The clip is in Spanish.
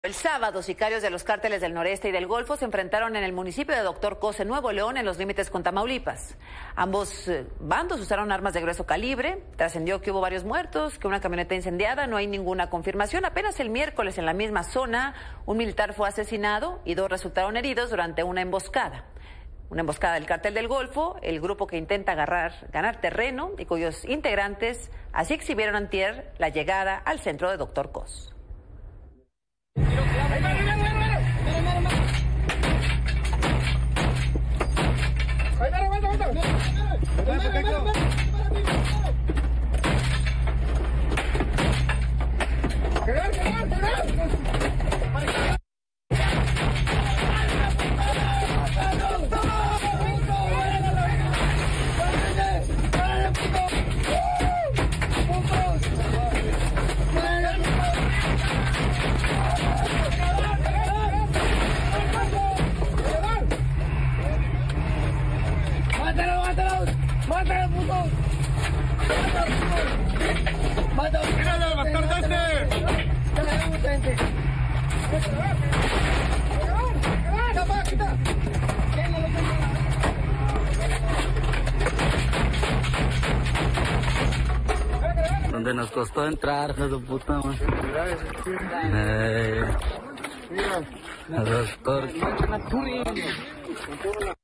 El sábado, sicarios de los cárteles del Noreste y del Golfo se enfrentaron en el municipio de Doctor Cos, en Nuevo León, en los límites con Tamaulipas. Ambos bandos usaron armas de grueso calibre. Trascendió que hubo varios muertos, que una camioneta incendiada. No hay ninguna confirmación. Apenas el miércoles, en la misma zona, un militar fue asesinado y 2 resultaron heridos durante una emboscada. Una emboscada del cártel del Golfo, el grupo que intenta ganar terreno y cuyos integrantes así exhibieron antier la llegada al centro de Doctor Cos. ¡Mátalo, puto! ¡Mátalo! ¡Míralo, bastardaste! Donde nos costó entrar, hijo de puta madre. Doctor.